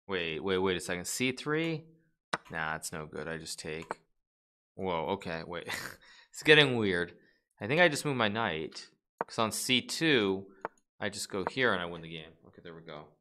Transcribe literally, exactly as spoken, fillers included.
Wait, wait, wait a second. C three? Nah, it's no good. I just take. Whoa, okay, wait. It's getting weird. I think I just moved my knight. Because on C two, I just go here and I win the game. Okay, there we go.